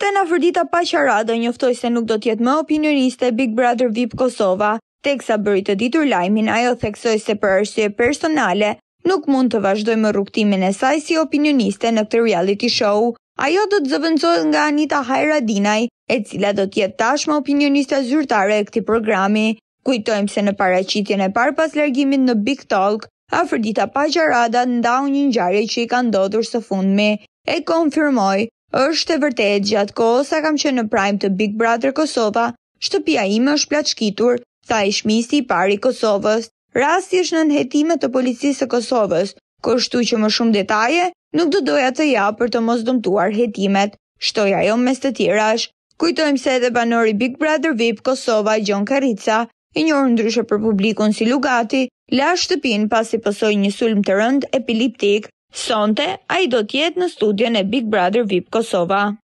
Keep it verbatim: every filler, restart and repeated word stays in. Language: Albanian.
Sonte në Afrodita Paqarada njoftoi se nuk do të jetë më opinioniste Big Brother V I P Kosova, teksa bëri të ditur lajmin, ajo theksoi se për arsye personale nuk mund të vazhdojë më rrugtimin e saj si opinioniste në këtë reality show. Ajo do të zëvendësohet nga Anita Hajradinaj, e cila do të jetë tashmë opinioniste zyrtare e këtij programi. Kujtojmë se në paraqitjen e parë pas largimit në Big Talk, Afrodita Paqarada ndau një ngjarje që i ka ndodhur së fundmi. E konfirmoi: "Është e vërtetë, gjatë kohës sa kam qenë në prime të Big Brother Kosova, shtëpia ime është plaçkitur", tha ish-ministri i parë i Kosovës. Rasti është nën hetime të policisë së Kosovës, kështu që më shumë detaje nuk do doja të jap për të mos dëmtuar hetimet, shtoi ajo mes të tjerash. Kujtojmë se edhe banori Big Brother V I P Kosova, Gjon Karrica, i njohur ndryshe për publikun si Lugati, la shtëpinë pasi pësoi një sulm të rënd epiliptik. Sonte ai do të jetë në studion e Big Brother V I P Kosova.